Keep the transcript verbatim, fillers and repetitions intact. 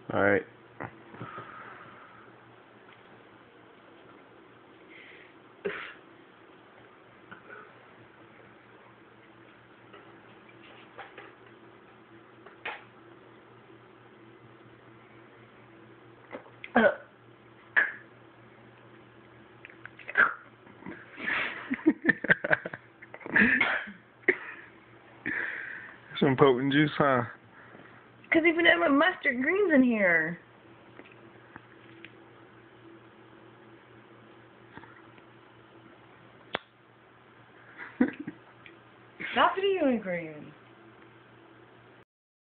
Alright. Some potent juice, huh? Because even have mustard greens in here. Stop doing green.